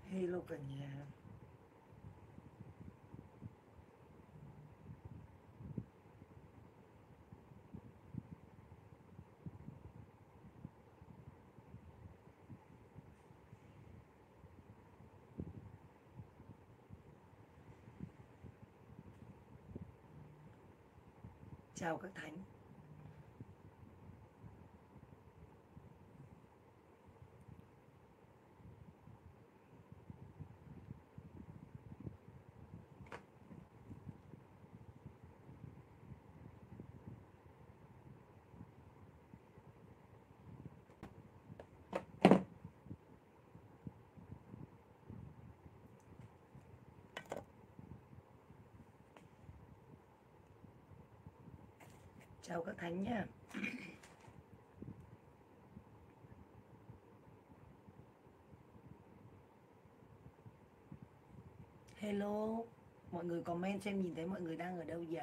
Hello cả nhà. Chào các thánh. Chào các thánh nhá. Hello, mọi người comment cho em nhìn thấy mọi người đang ở đâu vậy?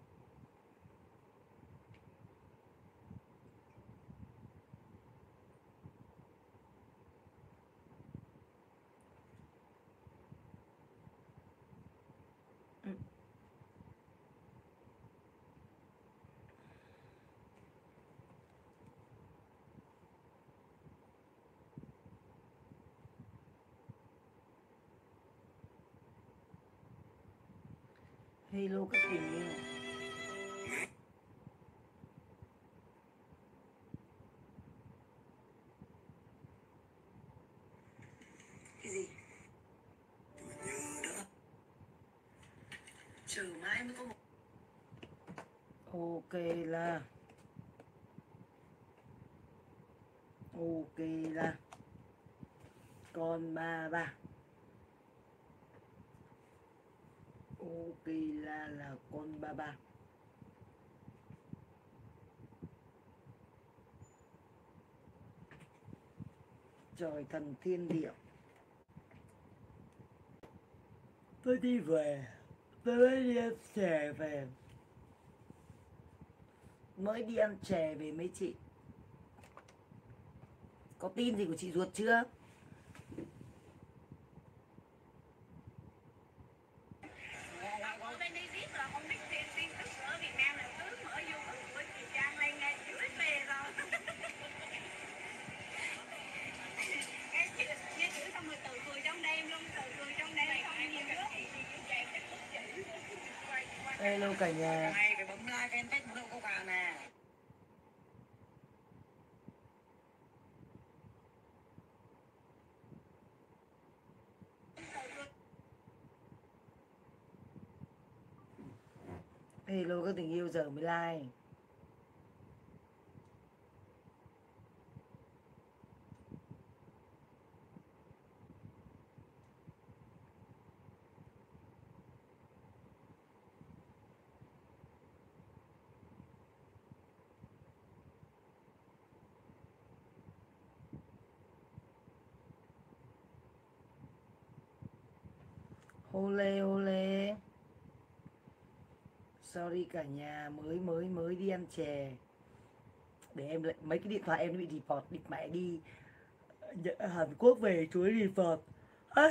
Hello các tình yêu. Cái gì? Chờ mãi mới có một. Ok là con ba. Ok là con ba. Trời thần thiên địa. Tôi đi về. Tôi mới đi ăn chè về. Mới đi ăn chè về mấy chị. Có tin gì của chị ruột chưa? Hello cả nhà. Mày phải bấm like fanpage Bún Đậu Câu Gà nè. Hello các tình yêu giờ mới like. Ole. Sorry cả nhà, mới đi ăn chè. Để em lại mấy cái điện thoại em nó bị report, địt mẹ đi Hàn Quốc về chuối report. Ấy,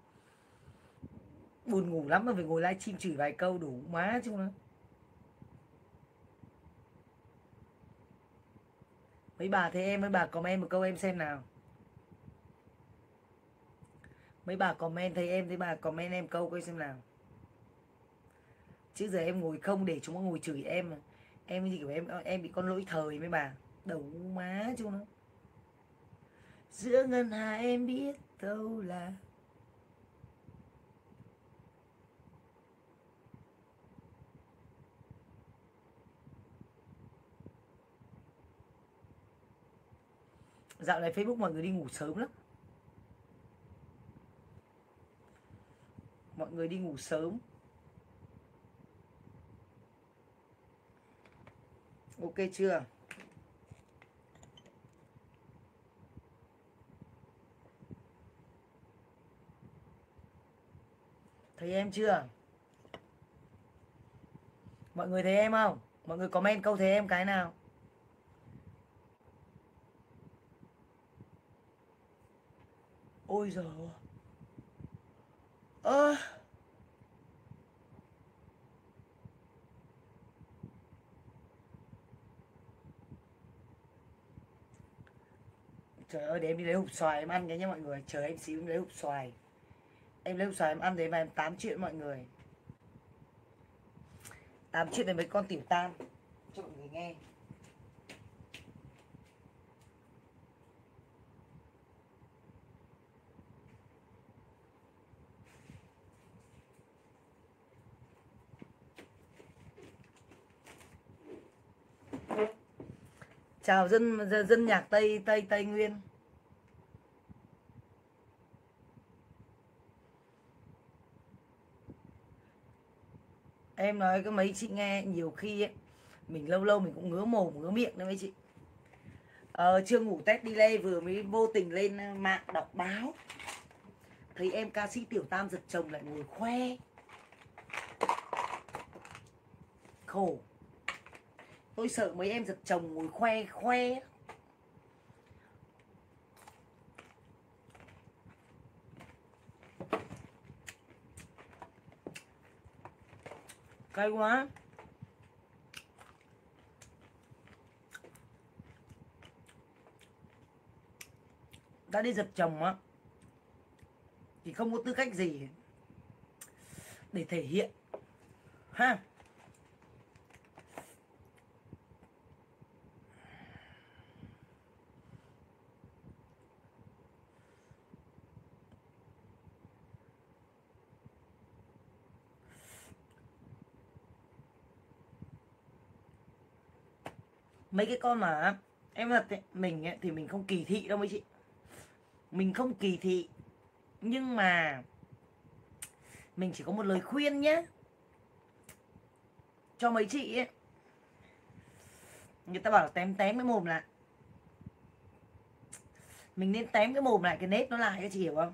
buồn ngủ lắm mà phải ngồi livestream chửi vài câu đủ má chung nó. Mấy bà thấy em, mấy bà comment một câu em xem nào. Mấy bà comment thấy em, thấy bà comment em câu coi xem nào. Chứ giờ em ngồi không để chúng nó ngồi chửi em mà. Em gì kiểu em bị con lỗi thời mấy bà. Đầu má chung nó. Giữa ngân hà em biết đâu là. Dạo này Facebook mọi người đi ngủ sớm lắm. Mọi người đi ngủ sớm. Ok chưa? Thấy em chưa? Mọi người thấy em không? Mọi người comment câu thấy em cái nào. Ôi giời ơi. Ơ, trời ơi, để em đi lấy hộp xoài em ăn cái nhé mọi người. Chờ em xíu em lấy hộp xoài. Em lấy hộp xoài em ăn đấy mà em tám chuyện mọi người. Tám chuyện với mấy con tiểu tam cho mọi người nghe. Chào dân nhạc Tây Nguyên. Em nói cái mấy chị nghe nhiều khi ấy, mình lâu lâu mình cũng ngứa mồm ngứa miệng đấy mấy chị. Chưa ngủ test delay vừa mới vô tình lên mạng đọc báo. Thấy em ca sĩ Tiểu Tam giật chồng lại ngồi khoe. Khổ. Tôi sợ mấy em giật chồng ngồi khoe. Cay quá. Đã đi giật chồng á thì không có tư cách gì để thể hiện ha. Mấy cái con mà em thật ấy, mình ấy, thì mình không kỳ thị đâu mấy chị. Mình không kỳ thị. Nhưng mà mình chỉ có một lời khuyên nhé. Cho mấy chị ấy. Người ta bảo là tém cái mồm lại. Mình nên tém cái mồm lại, cái nếp nó lại, các chị hiểu không?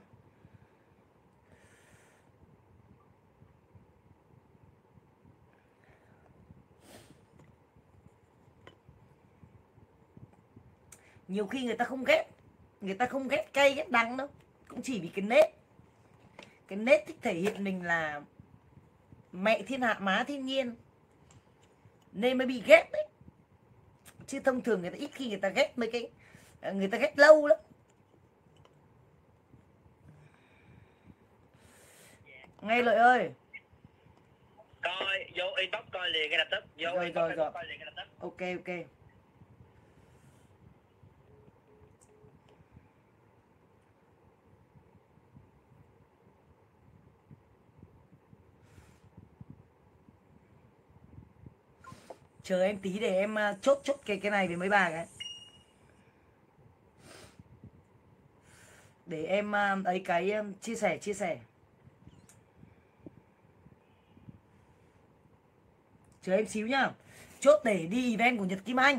Nhiều khi người ta không ghét. Người ta không ghét cay ghét đắng đâu. Cũng chỉ vì cái nếp. Cái nếp thích thể hiện mình là mẹ thiên hạ má thiên nhiên, nên mới bị ghét đấy. Chứ thông thường người ta ít khi người ta ghét mấy cái. Người ta ghét lâu lắm. Nghe Lợi ơi. Coi vô inbox coi liền ngay lập tức. Vô Rồi, inbox rồi. coi liền ngay lập tức. Ok. Chờ em tí để em chốt cái này với mấy bà cái. Để em ấy cái chia sẻ. Chờ em xíu nhá. Chốt để đi event của Nhật Kim Anh.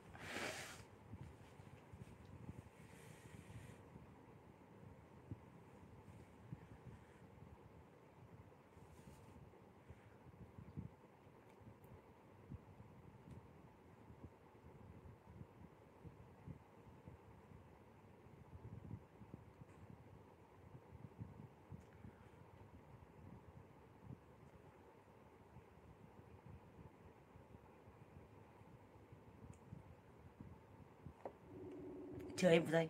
Chờ em một giây.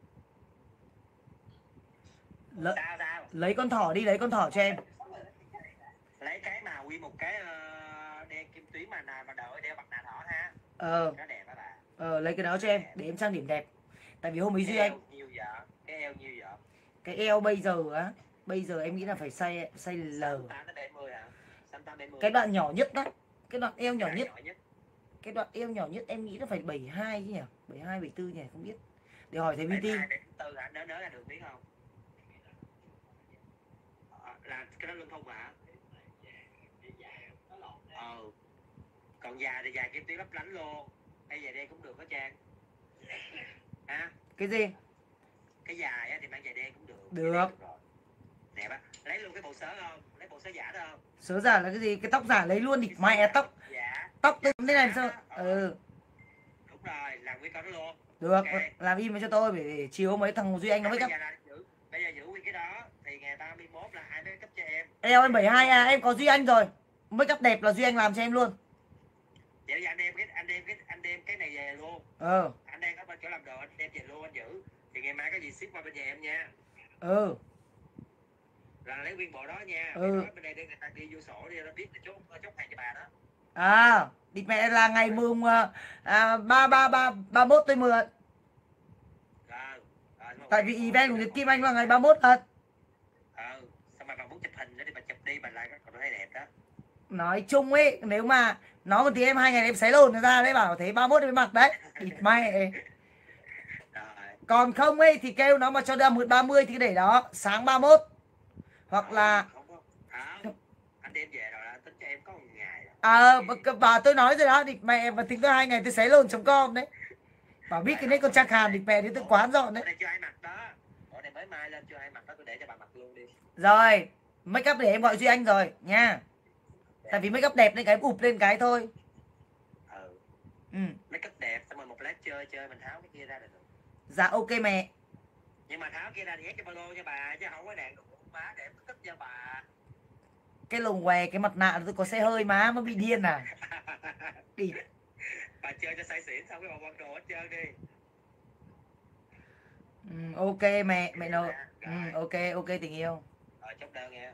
Sao? Lấy con thỏ đi, lấy con thỏ cho em. Lấy cái mà quy một cái đen kim tuyến mà đợi đeo mặt nạ đỏ ha. Nó đẹp đó bà. Lấy cái đó cho em để em trang điểm đẹp. Tại vì hôm ấy Duy Cái Anh eo nhiều vợ. Cái eo nhiều vợ. cái eo bây giờ á, bây giờ em nghĩ là phải size L. 68-70 hả? 68-70. Cái đoạn nhỏ nhất đó, cái đoạn eo nhỏ Cái nhất, nhỏ nhất. cái đoạn eo nhỏ nhất em nghĩ nó phải 72 chứ nhỉ, 72 74 nhỉ, không biết. Để hỏi thầy VT. 72-74 hả? Nớ là được biết không? Là cái đó lưng không hả? Còn dài thì dài kim tuyến lấp lánh luôn. Hay dài đen cũng được đó Trang. Ha? Cái gì? Cái dài á thì mang dài đen cũng được. Được. Đẹp á. Lấy luôn cái bộ sớ không? Lấy bộ sớ giả đó không? Sớ giả là cái gì? Cái tóc giả lấy luôn thì mẹ tóc. Dạ. Tóc tôi thế này sao? Đúng rồi, làm cái con đó luôn. Được, okay. Làm im cho tôi để chiều mấy thằng Duy Anh nó mới Bây giờ giữ nguyên cái đó thì ngày 31 là hai đứa Eo em 72 à, em có Duy Anh rồi. Make up đẹp là Duy Anh làm cho em luôn. Vậy anh đem cái này về luôn. Anh đang ở bên chỗ làm đồ, anh đem về luôn anh giữ. Thì ngày mai có gì ship qua bên nhà em nha. Là lấy nguyên bộ đó nha. Nói bên đây để người ta đi vô sổ đi, nó biết là chốt hàng cho bà đó. À, đi mẹ là ngày mùng 31 tôi mượn. Tại vì event của Nhật Kim Anh là ngày 31 thật. Sao mà bà muốn chụp hình nữa thì bà chụp đi, bà lại còn thấy đẹp đó. Nói chung ấy, nếu mà nó một tí em 2 ngày em xé lồn ra đấy, bảo thế 31 em mặc đấy. Địt mẹ. Còn không ấy thì kêu nó mà cho ra mượn 30 thì để đó, sáng 31. Hoặc là anh đem về rồi tính cho em có một ngày. Và tôi nói rồi đó, địt mẹ, mà tính tôi 2 ngày tôi xé lồn.com đấy. Bảo biết cái đấy con trang hàn địt mẹ đến từ quán dọn đấy. Bộ này chưa ai mặc đó. Bộ này mới mai lên chưa ai mặc đó, tôi để cho bà mặc luôn đi. Rồi, make up để em gọi Duy Anh rồi nha. Tại vì make up đẹp nên cái em ụp lên cái thôi. Make up đẹp, xong rồi một lát chơi mình tháo cái kia ra được. Dạ ok mẹ. Nhưng mà tháo kia ra thì ép cho ba lô cho bà, chứ không có đạn đủ má để tức cho bà. Cái lồng què, cái mặt nạ tôi có xe hơi má, nó bị điên à. Đi. Bà chơi cho say xỉn xong cái bà quăng đồ hết trơn đi. Ok mẹ nội. Ok tình yêu. Chốt đơn nghe.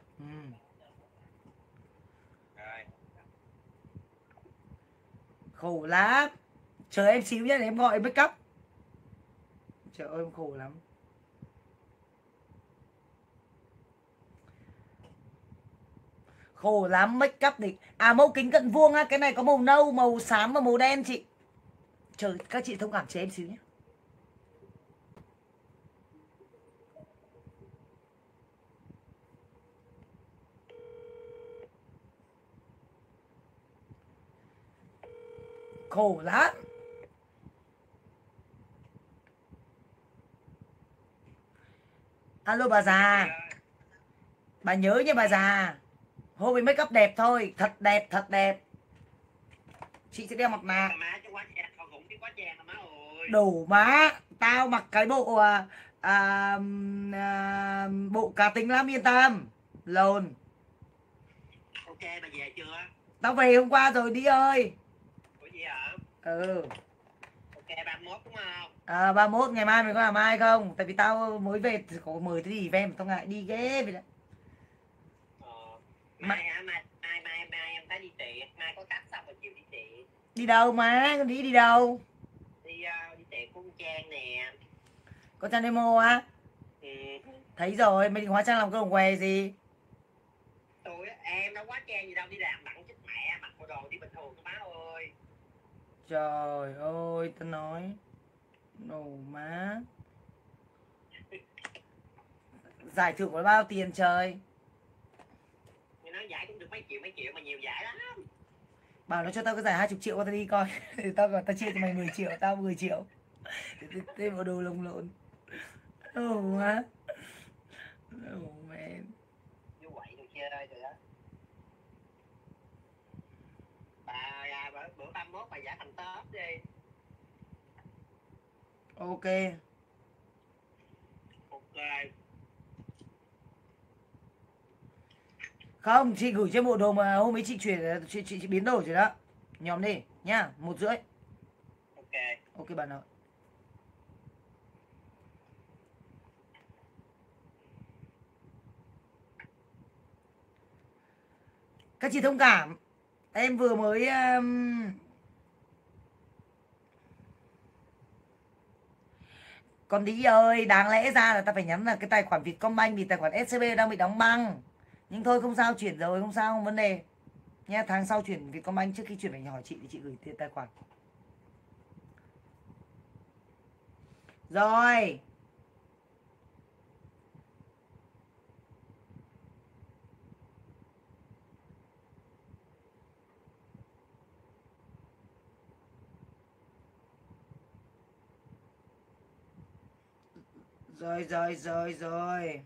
Rồi. Khổ lắm. Chờ em xíu nhé để em gọi make up. Trời ơi em khổ lắm. Khổ lắm make up thì. Mẫu kính cận vuông á, cái này có màu nâu, màu xám và màu đen chị. Trời, các chị thông cảm cho em xíu nhé. Khổ lắm. Alo bà già. Bà nhớ nha bà già. Hôm ấy make up đẹp thôi, thật đẹp. Chị sẽ đeo mặt nạ. Đủ má. Tao mặc cái bộ bộ cá tính lắm, yên tâm. Lồn. Ok, bà về chưa? Tao về hôm qua rồi đi ơi. Ủa gì hả? Ok, 31 đúng không? 31 ngày mai mày có làm ai không? Tại vì tao mới về có mời cái gì em, tao ngại đi ghê vậy đó. Mai em phải đi tiệc, mai có cắt xong rồi chiều đi tiệc. Đi đâu má? Con đi đâu? Đi tiệc của con Trang nè. Con Trang demo á? Thấy rồi, mày định hóa trang làm cái lồng què gì? Em đâu quá Trang gì đâu, đi làm đặng chết mẹ, mặc bộ đồ đi bình thường má ơi. Trời ơi, tao nói. Đồ má. Giải thưởng có bao tiền trời? Mày nói giải cũng được mấy triệu mà nhiều giải lắm. Bảo nó cho tao cái giải 20 triệu qua tao đi coi. Tao chia cho mày 10 triệu, tao 10 triệu. Thế bộ đồ lồng lộn. Đồ má. Đồ mẹ. Như vậy rồi chơi rồi đó. Bữa 31 bà giải thành tớp đi. Ok. Không, chị gửi cho bộ đồ mà hôm ấy chị chuyển, chị biến đổi rồi đó. Nhòm đi nhá, 1,5. Ok bạn ơi. Các chị thông cảm. Em vừa mới Con Đi ơi, đáng lẽ ra là ta phải nhắn là cái tài khoản Vietcombank vì tài khoản SCB đang bị đóng băng. Nhưng thôi không sao, chuyển rồi, không sao, không vấn đề. Nha, tháng sau chuyển Vietcombank, trước khi chuyển phải hỏi chị thì chị gửi tiền tài khoản. Rồi. Rồi.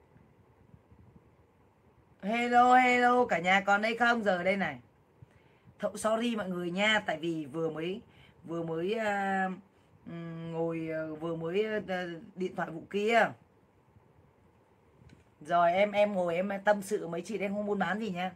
Hello, cả nhà còn đây không? Giờ đây này. Sorry mọi người nha, tại vì vừa mới điện thoại vụ kia. Rồi em ngồi em tâm sự mấy chị, em không buôn bán gì nha.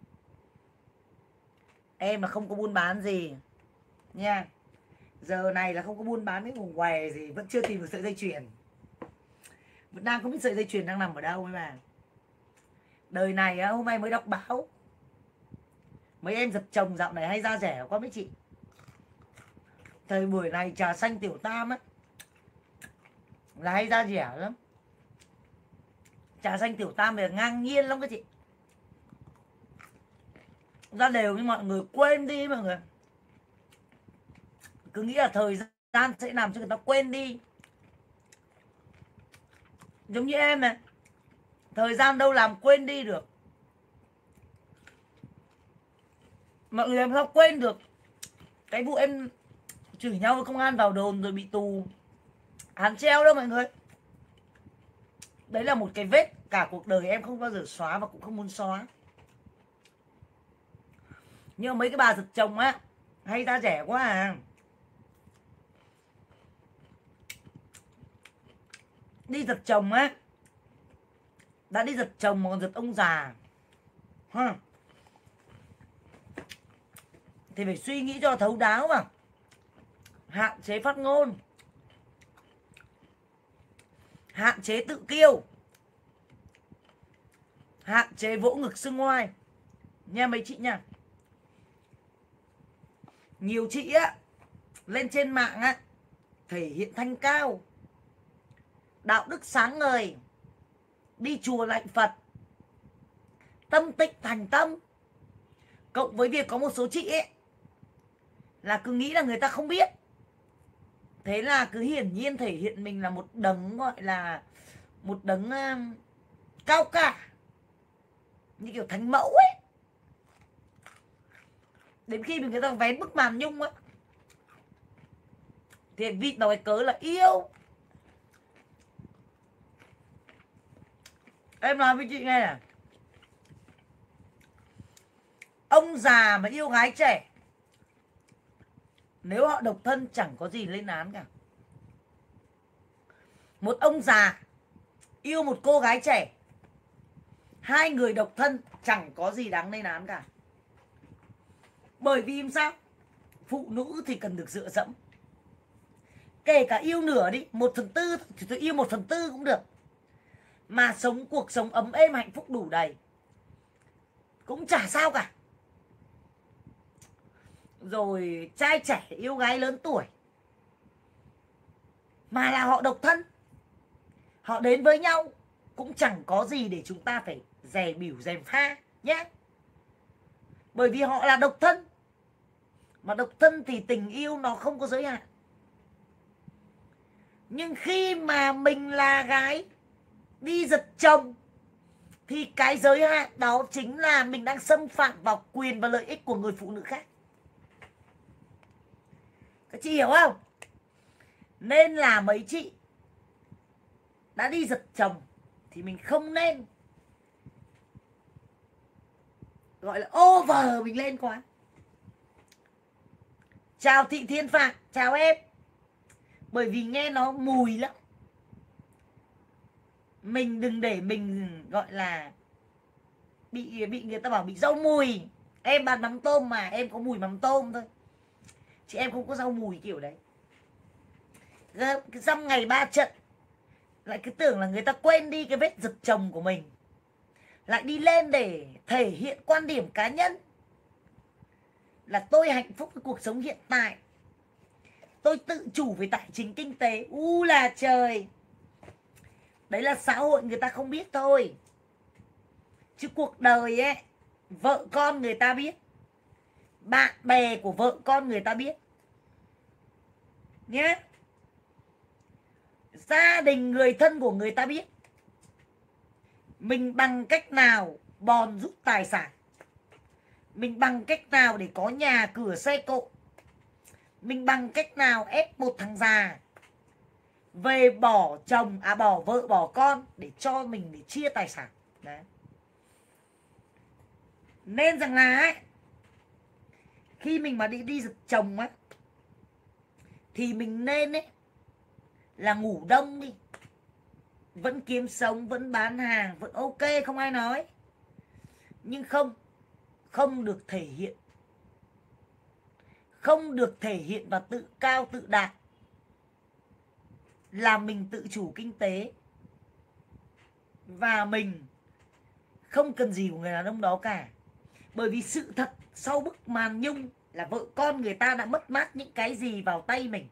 Em là không có buôn bán gì nha. Giờ này là không có buôn bán cái vùng què gì, vẫn chưa tìm được sợi dây chuyền. Vẫn đang không biết sợi dây chuyền đang nằm ở đâu ấy mà. Đời này á, hôm nay mới đọc báo. Mấy em giật chồng dạo này hay ra rẻ quá mấy chị. Thời buổi này trà xanh tiểu tam á là hay ra rẻ lắm. Trà xanh tiểu tam là ngang nhiên lắm các chị. Ra đều nhưng mọi người quên đi mọi người. Cứ nghĩ là thời gian sẽ làm cho người ta quên đi. Giống như em này, thời gian đâu làm quên đi được. Mọi người làm sao quên được cái vụ em chửi nhau với công an vào đồn rồi bị tù án treo đâu mọi người. Đấy là một cái vết cả cuộc đời em không bao giờ xóa và cũng không muốn xóa. Nhưng mà mấy cái bà giật chồng á hay ra rẻ quá à. Đi giật chồng á, đã đi giật chồng mà còn giật ông già ha, thì phải suy nghĩ cho thấu đáo mà. Hạn chế phát ngôn, hạn chế tự kiêu, hạn chế vỗ ngực xưng ngoai nha mấy chị nha. Nhiều chị á lên trên mạng á thể hiện thanh cao, đạo đức sáng ngời, đi chùa lạy Phật, tâm tịnh thành tâm. Cộng với việc có một số chị ấy là cứ nghĩ là người ta không biết, thế là cứ hiển nhiên thể hiện mình là một đấng gọi là một đấng cao cả, như kiểu thánh mẫu ấy. Đến khi người ta vén bức màn nhung á thì vịt vào cái cớ là yêu. Em nói với chị nghe này, ông già mà yêu gái trẻ, nếu họ độc thân chẳng có gì lên án cả. Một ông già yêu một cô gái trẻ, hai người độc thân chẳng có gì đáng lên án cả. Bởi vì sao? Phụ nữ thì cần được dựa dẫm. Kể cả yêu nửa đi, 1/4 thì tôi yêu 1/4 cũng được. Mà sống cuộc sống ấm êm hạnh phúc đủ đầy cũng chả sao cả. Rồi trai trẻ yêu gái lớn tuổi mà là họ độc thân, họ đến với nhau cũng chẳng có gì để chúng ta phải dè bỉu dèm pha nhé. Bởi vì họ là độc thân. Mà độc thân thì tình yêu nó không có giới hạn. Nhưng khi mà mình là gái đi giật chồng thì cái giới hạn đó chính là mình đang xâm phạm vào quyền và lợi ích của người phụ nữ khác. Các chị hiểu không? Nên là mấy chị đã đi giật chồng thì mình không nên gọi là over mình lên quá. Chào Thị Thiên Phạm, chào em. Bởi vì nghe nó mùi lắm. Mình đừng để mình gọi là bị người ta bảo bị rau mùi. Em bán mắm tôm mà em có mùi mắm tôm thôi, chị em không có rau mùi kiểu đấy. Dăm ngày 3 trận lại cứ tưởng là người ta quên đi cái vết giật chồng của mình, lại đi lên để thể hiện quan điểm cá nhân là tôi hạnh phúc với cuộc sống hiện tại, tôi tự chủ về tài chính kinh tế. U là trời. Đấy là xã hội người ta không biết thôi. Chứ cuộc đời ấy, vợ con người ta biết, bạn bè của vợ con người ta biết nhé, gia đình người thân của người ta biết. Mình bằng cách nào bòn rút tài sản, mình bằng cách nào để có nhà cửa xe cộ, mình bằng cách nào ép một thằng già về bỏ chồng, bỏ vợ bỏ con để cho mình để chia tài sản. Đấy. Nên rằng là ấy, khi mình mà đi giật chồng á thì mình nên ấy là ngủ đông đi, vẫn kiếm sống, vẫn bán hàng, vẫn ok, không ai nói, nhưng không được thể hiện, không được thể hiện và tự cao tự đại là mình tự chủ kinh tế và mình không cần gì của người đàn ông đó cả. Bởi vì sự thật sau bức màn nhung là vợ con người ta đã mất mát những cái gì vào tay mình.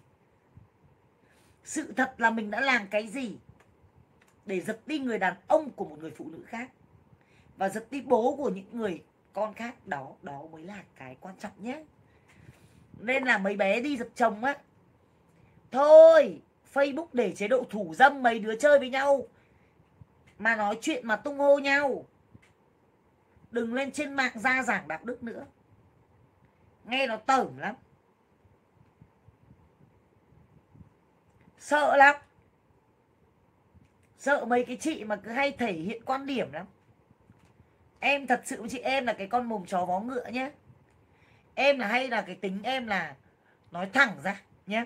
Sự thật là mình đã làm cái gì để giật đi người đàn ông của một người phụ nữ khác và giật đi bố của những người con khác. Đó mới là cái quan trọng nhé. Nên là mấy bé đi giật chồng á, thôi Facebook để chế độ thủ dâm, mấy đứa chơi với nhau mà nói chuyện mà tung hô nhau, đừng lên trên mạng ra giảng đạo đức nữa, nghe nó tởm lắm, sợ lắm, sợ mấy cái chị mà cứ hay thể hiện quan điểm lắm. Em thật sự chị em là cái con mồm chó vó ngựa nhé. Em là hay là cái tính em là nói thẳng ra nhé.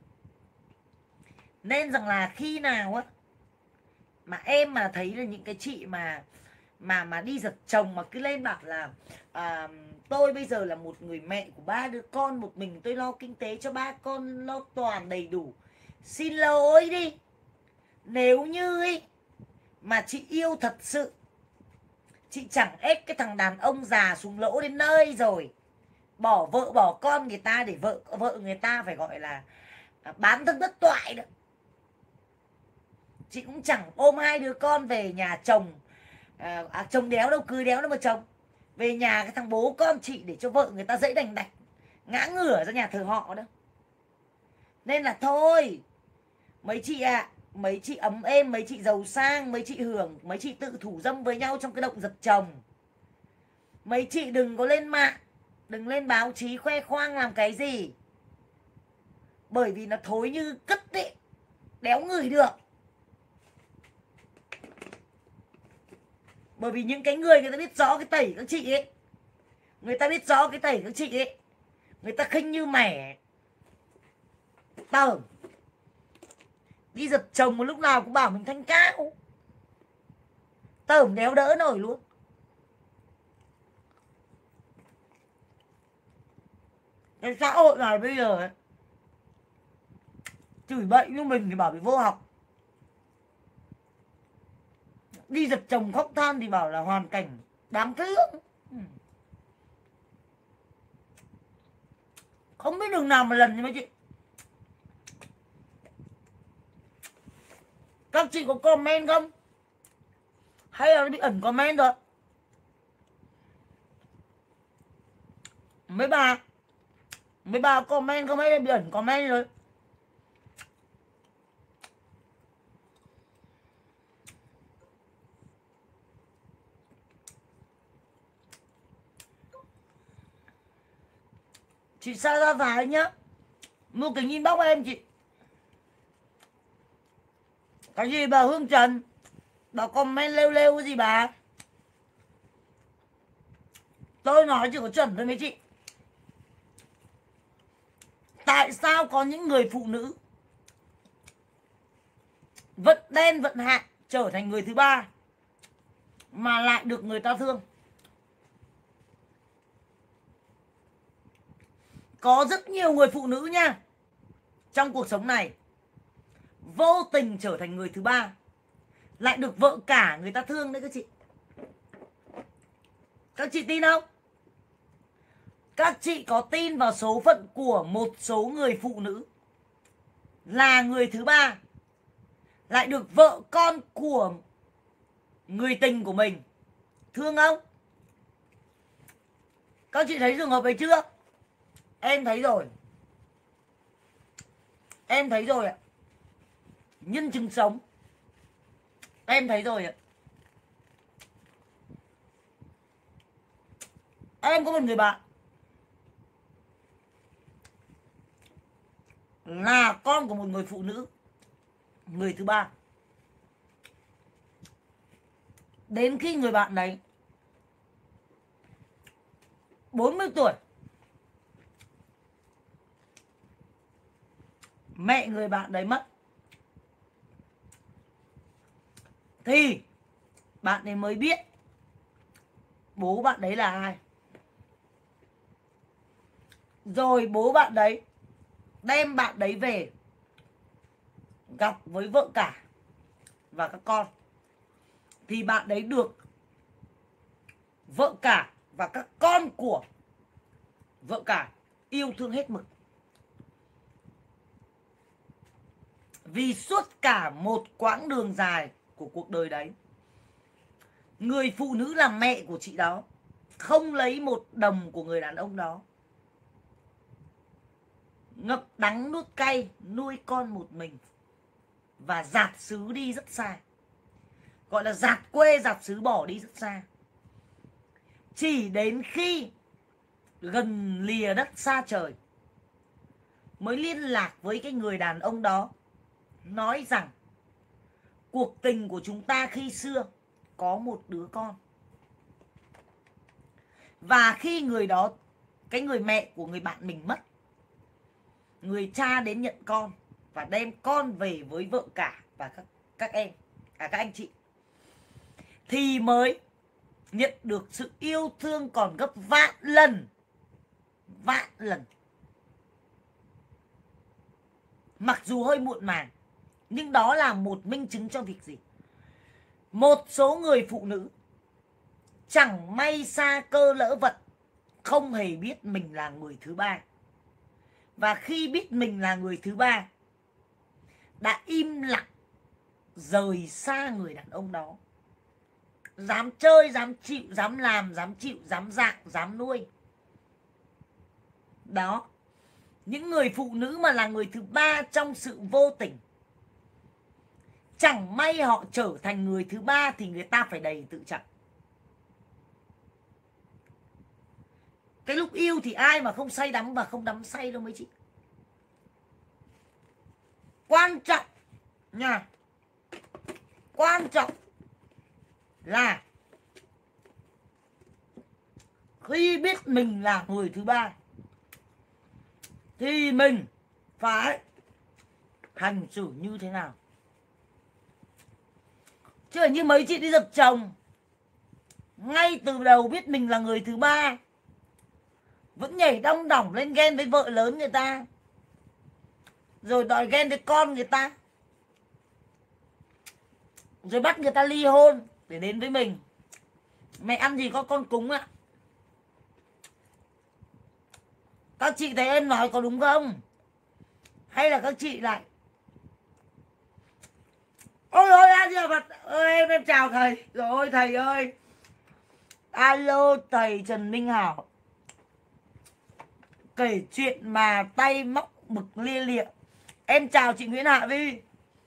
Nên rằng là khi nào á mà em mà thấy là những cái chị mà đi giật chồng mà cứ lên bảo là tôi bây giờ là một người mẹ của 3 đứa con, một mình tôi lo kinh tế cho 3 con, lo toàn đầy đủ. Xin lỗi đi, nếu như ấy mà chị yêu thật sự, chị chẳng ép cái thằng đàn ông già xuống lỗ đến nơi rồi, bỏ vợ bỏ con người ta để vợ người ta phải gọi là bán thân bất toại nữa. Chị cũng chẳng ôm 2 đứa con về nhà chồng, chồng đéo đâu, cưới đéo đâu mà chồng, về nhà cái thằng bố con chị để cho vợ người ta dẫy đành đạch ngã ngửa ra nhà thờ họ đâu. Nên là thôi mấy chị ạ, mấy chị ấm êm, mấy chị giàu sang, mấy chị hưởng, mấy chị tự thủ dâm với nhau trong cái động giật chồng. Mấy chị đừng có lên mạng, đừng lên báo chí khoe khoang làm cái gì, bởi vì nó thối như cất ấy, đéo ngửi được. Bởi vì những cái người ta biết rõ cái tẩy các chị ấy, người ta biết rõ cái tẩy các chị ấy, người ta khinh như mẻ tởm. Đi giật chồng một lúc nào cũng bảo mình thanh cao, tởm đéo đỡ nổi luôn. Cái xã hội này bây giờ ấy, chửi bậy như mình thì bảo bị vô học, đi giật chồng khóc than thì bảo là hoàn cảnh đáng thương. Không biết đường nào mà lần như mấy chị. Các chị có comment không? Hay là nó bị ẩn comment rồi? Mấy bà comment không hay là bị ẩn comment rồi? Chị xa ra vải nhá, mua kính inbox em chị. Cái gì bà Hương Trần, bà comment lêu cái gì bà? Tôi nói chỉ có chuẩn thôi mấy chị. Tại sao có những người phụ nữ vận đen vận hạn trở thành người thứ ba mà lại được người ta thương? Có rất nhiều người phụ nữ nha, trong cuộc sống này vô tình trở thành người thứ ba lại được vợ cả người ta thương đấy các chị. Các chị tin không? Các chị có tin vào số phận của một số người phụ nữ là người thứ ba lại được vợ con của người tình của mình thương không? Các chị thấy trường hợp ấy chưa? Em thấy rồi. Em thấy rồi ạ. Nhân chứng sống. Em thấy rồi ạ. Em có một người bạn là con của một người phụ nữ, người thứ ba. Đến khi người bạn đấy 40 tuổi mẹ người bạn đấy mất thì bạn ấy mới biết bố bạn đấy là ai. Rồi bố bạn đấy đem bạn đấy về gặp với vợ cả và các con, thì bạn đấy được vợ cả và các con của vợ cả yêu thương hết mực. Vì suốt cả một quãng đường dài của cuộc đời đấy, người phụ nữ là mẹ của chị đó không lấy một đồng của người đàn ông đó, ngậm đắng nuốt cay nuôi con một mình và dạt xứ đi rất xa. Gọi là dạt quê dạt xứ bỏ đi rất xa. Chỉ đến khi gần lìa đất xa trời mới liên lạc với cái người đàn ông đó, nói rằng cuộc tình của chúng ta khi xưa có một đứa con. Và khi người đó, cái người mẹ của người bạn mình mất, người cha đến nhận con và đem con về với vợ cả và các em, các anh chị, thì mới nhận được sự yêu thương còn gấp vạn lần. Vạn lần. Mặc dù hơi muộn màng, nhưng đó là một minh chứng cho việc gì? Một số người phụ nữ chẳng may xa cơ lỡ vận, không hề biết mình là người thứ ba. Và khi biết mình là người thứ ba, đã im lặng rời xa người đàn ông đó. Dám chơi, dám chịu, dám làm, dám chịu, dám dạng, dám nuôi. Đó. Những người phụ nữ mà là người thứ ba trong sự vô tình, chẳng may họ trở thành người thứ ba thì người ta phải đầy tự trọng. Cái lúc yêu thì ai mà không say đắm và không đắm say đâu mấy chị. Quan trọng nha, quan trọng là khi biết mình là người thứ ba thì mình phải hành xử như thế nào. Chứ như mấy chị đi dập chồng, ngay từ đầu biết mình là người thứ ba, vẫn nhảy đong đỏng lên ghen với vợ lớn người ta, rồi đòi ghen với con người ta, rồi bắt người ta ly hôn để đến với mình. Mẹ ăn gì có con cúng ạ? Các chị thấy em nói có đúng không? Hay là các chị lại ôi ôi ăn gì mặt ơi, em chào thầy. Rồi thầy ơi, alo thầy Trần Minh Hảo, kể chuyện mà tay móc mực lia lịa. Em chào chị Nguyễn Hạ Vi.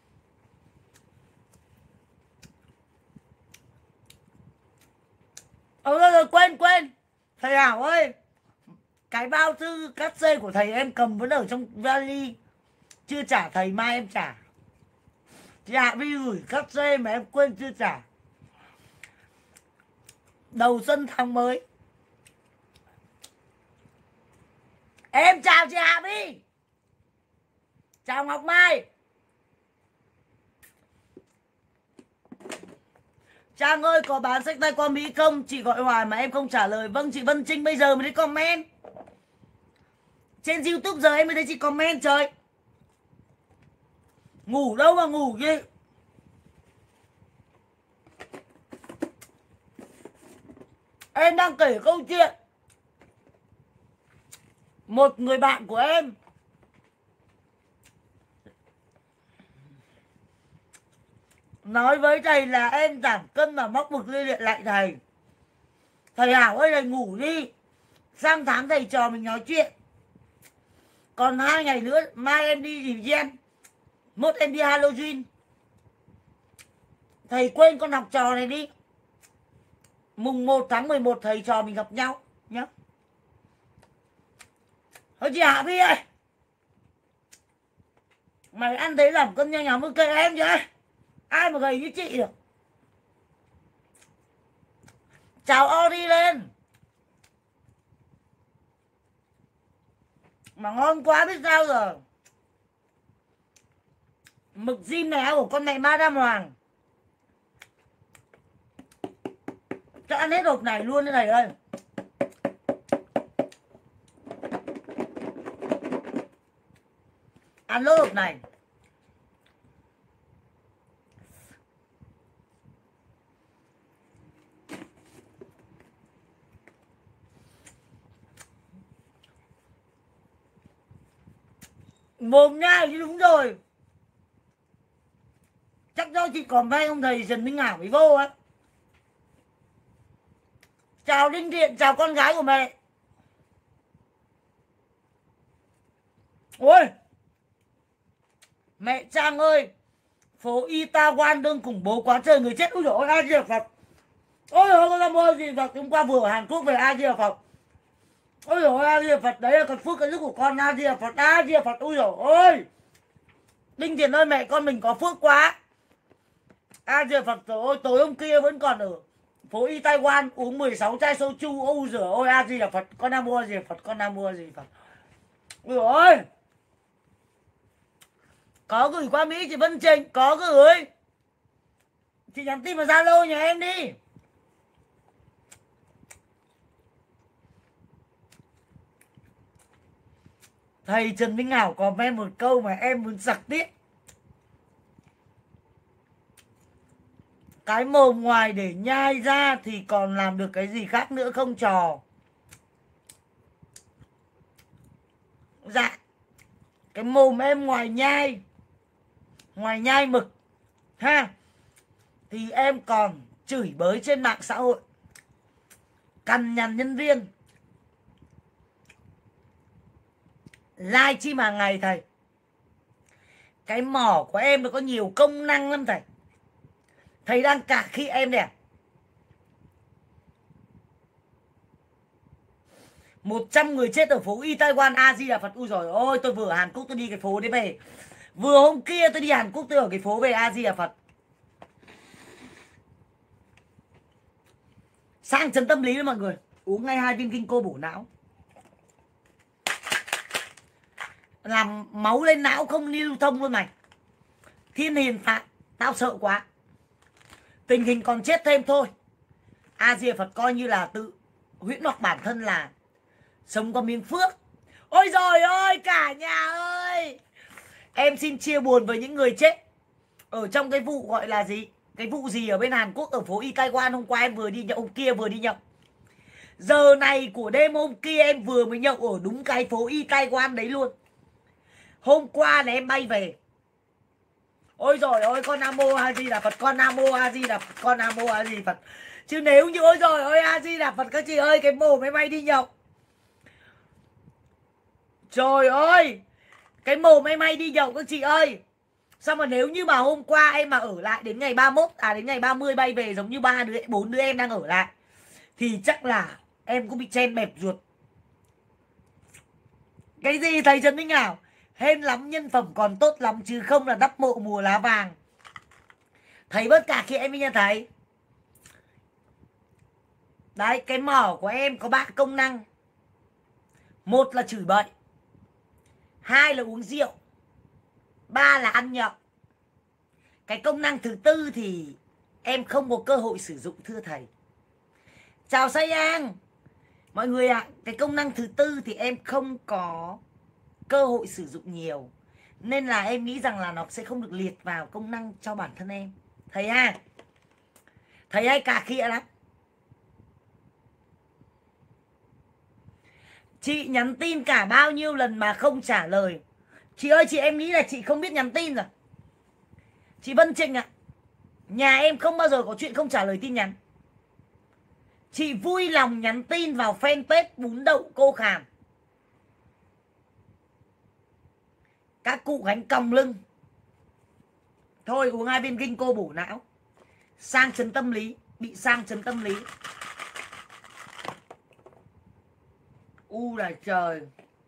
Rồi quên thầy Hảo ơi, cái bao thư cắt dây của thầy em cầm vẫn ở trong vali, chưa trả thầy, mai em trả. Chị Hạ Vi gửi cắt dây mà em quên chưa trả. Đầu xuân tháng mới. Em chào chị Hạ Vi. Chào Ngọc Mai. Trang ơi, có bán sách tay qua Mỹ không? Chị gọi hoài mà em không trả lời. Vâng, chị Vân Trinh bây giờ mới thấy comment. Trên YouTube giờ em mới thấy chị comment trời. Ngủ đâu mà ngủ chứ. Em đang kể câu chuyện một người bạn của em nói với thầy là em giảm cân mà móc mực liên luyện lại thầy. Thầy Hảo ơi, thầy ngủ đi, sang tháng thầy trò mình nói chuyện. Còn 2 ngày nữa mai em đi gì gen, mốt em đi Halloween. Thầy quên con học trò này đi. Mùng 1 tháng 11 thầy trò mình gặp nhau nhá. Thôi chị Hạ Vi ơi, mày ăn thấy giảm cân nhanh hả? Mới kệ em chứ, ai mà gầy như chị được. Chào Ori lên. Mà ngon quá biết sao rồi. Mực zin này áo của con mẹ Madame Hoàng. Cho ăn hết hộp này luôn thế này ơi. Ăn lô hộp này. Mồm nhai chứ đúng rồi. Chắc do chị còn vay ông thầy Trần Minh Hảo với vô á. Chào Đinh Thiện, chào con gái của mẹ. Ôi mẹ Trang ơi, phố Itaewon đương khủng bố quá trời người chết. Ôi dồi ôi, ai Di Đà Phật. Ôi dồi ôi, con Nam Mô gì Phật. Hôm qua vừa ở Hàn Quốc về, ai Di Đà Phật. Ôi dồi ôi, ai Di Đà Phật. Đấy là con phước cái đức của con, ai Di Đà Phật, ai Di Đà Phật. Ôi dồi ôi, Đinh Thiện ơi, mẹ con mình có phước quá. Ai Di Đà Phật. Rồi ôi, tối hôm kia vẫn còn ở phố Itaewon uống 16 chai soju. Ôi giời ôi, A Di Đà Phật, con Nam Mô Di Đà Phật, con Nam Mô Di Đà Phật. Ôi ôi, có gửi qua Mỹ chị Vân Trịnh, có gửi. Chị nhắn tin vào Zalo nhà em đi. Thầy Trần Minh Hảo comment một câu mà em muốn sặc tít. Cái mồm ngoài để nhai ra thì còn làm được cái gì khác nữa không trò? Dạ, cái mồm em ngoài nhai mực ha, thì em còn chửi bới trên mạng xã hội, cằn nhằn nhân viên, live stream hàng ngày thầy. Cái mỏ của em nó có nhiều công năng lắm thầy. Thầy đang cà khi em nè. 100 người chết ở phố Itaewon, A Di Đà Phật. Ui rồi ôi, tôi vừa ở Hàn Quốc tôi đi cái phố đấy về. Vừa hôm kia tôi đi Hàn Quốc tôi ở cái phố về, A Di Đà Phật. Sang chấn tâm lý đấy mọi người. Uống ngay 2 viên kinh cô bổ não. Làm máu lên não không lưu thông luôn mày. Thiên hiền phạt, tao sợ quá. Tình hình còn chết thêm thôi. A Di Đà Phật coi như là tự huyễn hoặc bản thân là sống có miếng phước. Ôi giời ơi cả nhà ơi, em xin chia buồn với những người chết ở trong cái vụ gọi là gì, cái vụ gì ở bên Hàn Quốc ở phố Itaewon. Hôm qua em vừa đi nhậu, hôm kia vừa đi nhậu. Giờ này của đêm hôm kia em vừa mới nhậu ở đúng cái phố Itaewon đấy luôn. Hôm qua là em bay về. Ôi giời ơi, con Nam Mô A Di Đà Phật, con Nam Mô A Di Đà Phật, con Nam Mô A Di Đà Phật. Chứ nếu như ôi giời ơi A Di Đà Phật các chị ơi, cái mồm em bay đi nhậu. Trời ơi, cái mồm em hay đi nhậu các chị ơi. Sao mà nếu như mà hôm qua em mà ở lại đến ngày 31, đến ngày 30 bay về giống như 4 đứa em đang ở lại, thì chắc là em cũng bị chen bẹp ruột. Cái gì thầy Trần Minh Hảo? Hên lắm nhân phẩm còn tốt lắm chứ không là đắp mộ mùa lá vàng. Thầy bớt cả khi em đi nha thầy. Đấy, cái mỏ của em có 3 công năng. 1 là chửi bậy, 2 là uống rượu, 3 là ăn nhậu. Cái công năng thứ 4 thì em không có cơ hội sử dụng thưa thầy. Chào Say An. Mọi người ạ, cái công năng thứ 4 thì em không có cơ hội sử dụng nhiều, nên là em nghĩ rằng là nó sẽ không được liệt vào công năng cho bản thân em. Thầy ha, thầy hay cà khịa lắm. Chị nhắn tin cả bao nhiêu lần mà không trả lời. Chị ơi, chị em nghĩ là chị không biết nhắn tin rồi. Chị Vân Trịnh ạ, nhà em không bao giờ có chuyện không trả lời tin nhắn. Chị vui lòng nhắn tin vào fanpage Bún Đậu Cô Khảm. Các cụ gánh còng lưng. Thôi uống 2 viên kinh cô bổ não. Sang chấn tâm lý, bị sang chấn tâm lý. U là trời.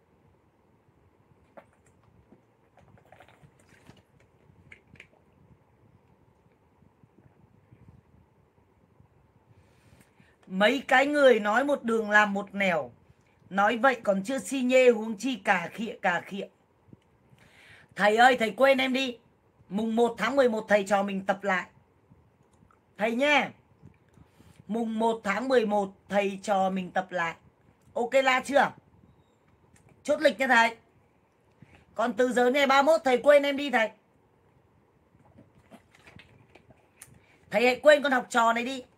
Mấy cái người nói một đường làm một nẻo. Nói vậy còn chưa xi nhê huống chi cà khịa cà khịa. Thầy ơi, thầy quên em đi. Mùng 1 tháng 11 thầy trò mình tập lại. Thầy nha. Mùng 1 tháng 11 thầy trò mình tập lại. Ok la chưa? Chốt lịch nha thầy. Còn từ giờ ngày 31 thầy quên em đi thầy. Thầy hãy quên con học trò này đi.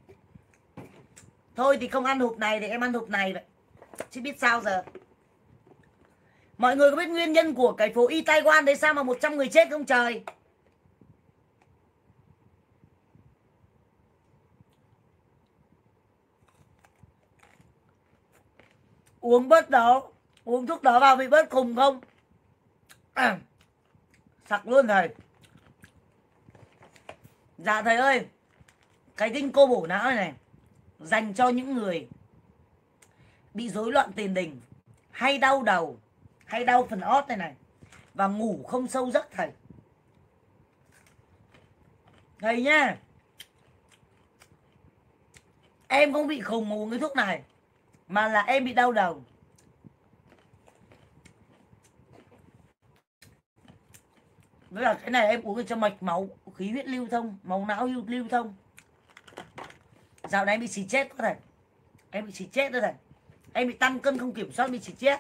Thôi thì không ăn hộp này thì em ăn hộp này vậy. Chứ biết sao giờ. Mọi người có biết nguyên nhân của cái phố Itaewon đấy sao mà 100 người chết không trời? Uống bớt đó. Uống thuốc đó vào bị bớt khùng không? Sặc luôn thầy. Dạ thầy ơi. Cái tinh cô bổ não này dành cho những người bị rối loạn tiền đình, hay đau đầu, hay đau phần ót này và ngủ không sâu giấc thầy. Thầy nha. Em không bị khùng uống cái thuốc này, mà là em bị đau đầu. Với là cái này em uống để cho mạch máu, khí huyết lưu thông, máu não lưu thông. Dạo này em bị xì chết có thầy. Em bị xì chết đó thầy. Em bị tăng cân không kiểm soát, bị xì chết.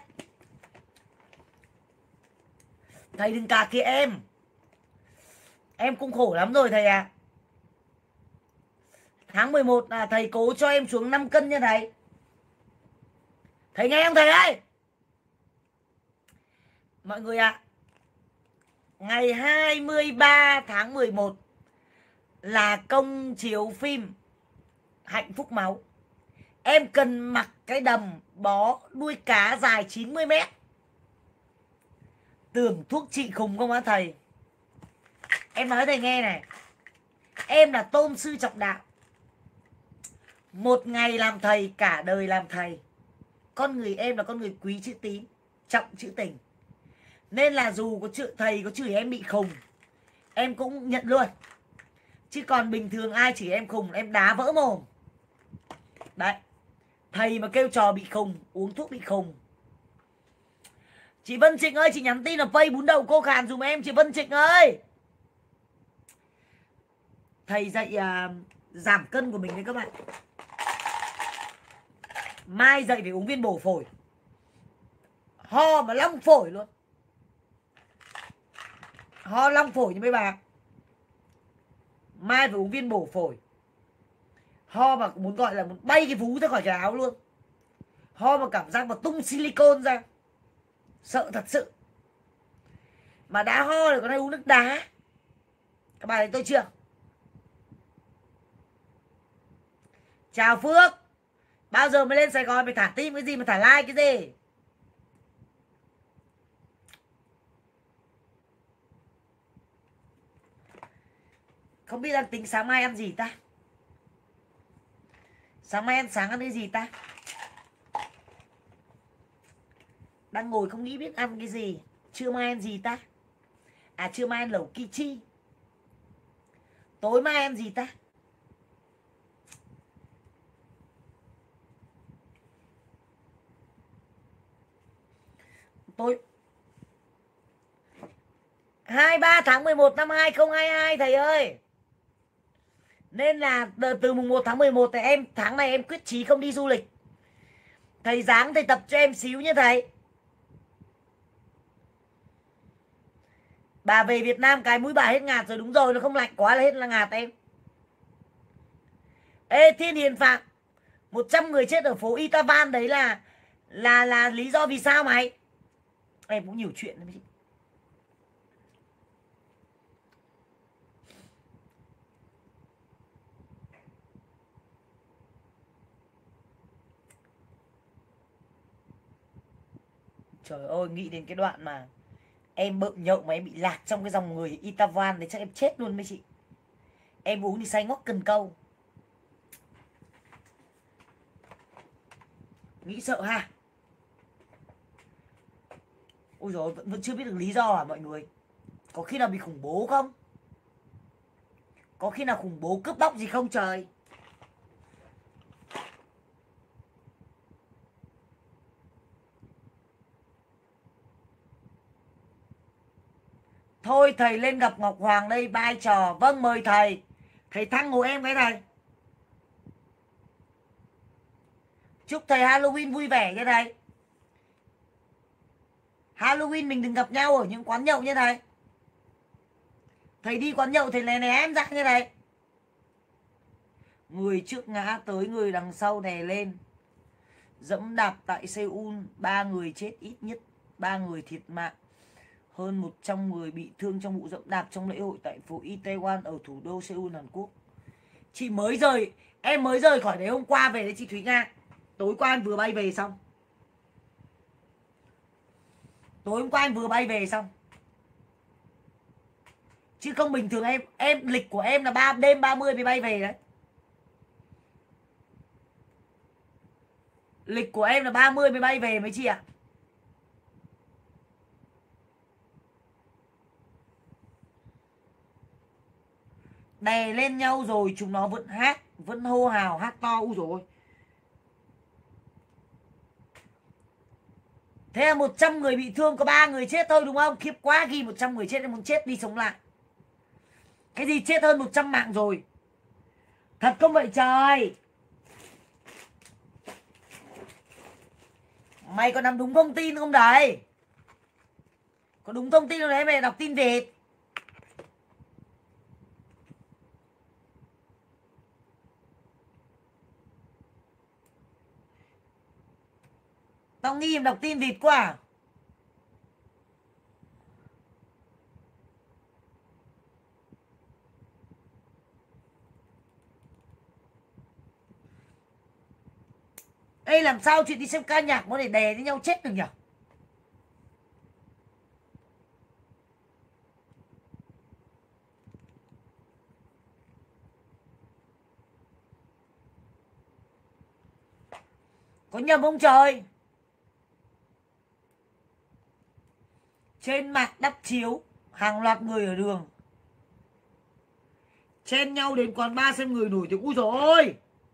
Thầy đừng cà kia em. Em cũng khổ lắm rồi thầy à. Tháng 11 là thầy cố cho em xuống 5 cân nha thầy. Thầy nghe không thầy ơi? Mọi người ạ, ngày 23 tháng 11 là công chiếu phim Hạnh Phúc Máu. Em cần mặc cái đầm bó đuôi cá dài 90 mét. Tưởng thuốc trị khùng không hả thầy? Em nói thầy nghe này. Em là tôn sư trọng đạo. Một ngày làm thầy, cả đời làm thầy. Con người em là con người quý chữ tín, trọng chữ tình. Nên là dù có thầy có chửi em bị khùng, em cũng nhận luôn. Chứ còn bình thường ai chửi em khùng, em đá vỡ mồm. Đấy. Thầy mà kêu trò bị khùng, uống thuốc bị khùng. Chị Vân Trịnh ơi, chị nhắn tin là Pay bún đậu cô khàn dùm em, chị Vân Trịnh ơi. Thầy dạy giảm cân của mình đấy các bạn. Mai dậy phải uống viên bổ phổi. Ho mà long phổi luôn. Ho long phổi như mấy bà. Mai phải uống viên bổ phổi. Ho mà muốn gọi là muốn bay cái vú ra khỏi cái áo luôn. Ho mà cảm giác mà tung silicone ra. Sợ thật sự. Mà đã ho thì có hay uống nước đá. Các bạn thấy tôi chưa? Chào Phước. Bao giờ mới lên Sài Gòn mày thả tim cái gì mà thả like cái gì? Không biết đang tính sáng mai ăn gì ta? Sáng mai ăn cái gì ta? Đang ngồi không nghĩ biết ăn cái gì. Trưa mai ăn gì ta? À trưa mai ăn lẩu kichi. Tối mai ăn gì ta? Tối 23 tháng 11 năm 2022 thầy ơi. Nên là từ mùng 1 tháng 11 thì tháng này em quyết chí không đi du lịch. Thầy dáng thầy tập cho em xíu nha thầy. Bà về Việt Nam cái mũi bà hết ngạt rồi, đúng rồi, nó không lạnh quá là hết là ngạt em. Ê Thiên Hiền Phạm, 100 người chết ở phố Itaewon đấy là lý do vì sao mày? Em cũng nhiều chuyện lắm chị. Trời ơi, nghĩ đến cái đoạn mà em bợm nhậu mà em bị lạc trong cái dòng người Itaewon đấy chắc em chết luôn mấy chị. Em uống thì say ngóc cần câu. Nghĩ sợ ha. Ôi dồi, vẫn chưa biết được lý do à mọi người. Có khi nào bị khủng bố không? Có khi nào khủng bố cướp bóc gì không trời? Thôi thầy lên gặp Ngọc Hoàng đây, vai trò. Vâng, mời thầy. Thầy thăng hộ em cái thầy. Chúc thầy Halloween vui vẻ nha thầy. Halloween mình đừng gặp nhau ở những quán nhậu nha thầy. Thầy đi quán nhậu thầy né em ra nha thầy. Người trước ngã tới người đằng sau đè lên. Dẫm đạp tại Seoul, 3 người chết ít nhất, 3 người thiệt mạng. Hơn 100 người bị thương trong vụ dẫm đạp trong lễ hội tại phố Itaewon ở thủ đô Seoul, Hàn Quốc. Chị mới rời, em mới rời khỏi đấy hôm qua về đấy chị Thúy Nga. Tối qua em vừa bay về xong. Tối hôm qua em vừa bay về xong. Chứ không bình thường em lịch của em là đêm 30 mới bay về đấy. Lịch của em là 30 mới bay về mấy chị ạ. Đè lên nhau rồi chúng nó vẫn hát, vẫn hô hào hát to. Úi dồi ôi. Thế là 100 người bị thương, có 3 người chết thôi đúng không? Khiếp quá, ghi 100 người chết, em muốn chết đi sống lại. Cái gì chết hơn 100 mạng rồi. Thật không vậy trời. Mày có nắm đúng thông tin không đấy? Có đúng thông tin không đấy? Mày đọc tin vịt. Tao nghi em đọc tin vịt quá à? Ê, làm sao chuyện đi xem ca nhạc nó để đè với nhau chết được nhỉ? Có nhầm không trời? Trên mạng đắp chiếu, hàng loạt người ở đường chen nhau đến quán bar xem người nổi tiếng. Úi dồi ôi.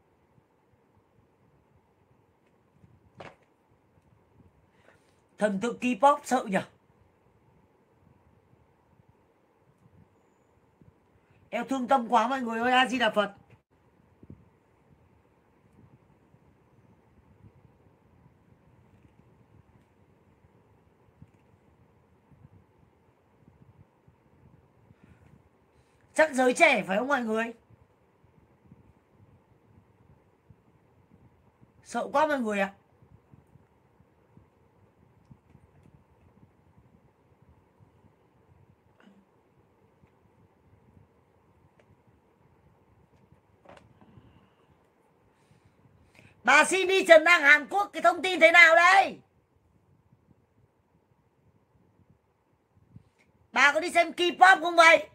Thần tượng K-pop sợ nhỉ? Em thương tâm quá mọi người ơi, A Di Đà Phật. Chắc giới trẻ phải không mọi người? Sợ quá mọi người ạ. Bà Cindy Trần đang Hàn Quốc, cái thông tin thế nào đây? Bà có đi xem K-pop không vậy?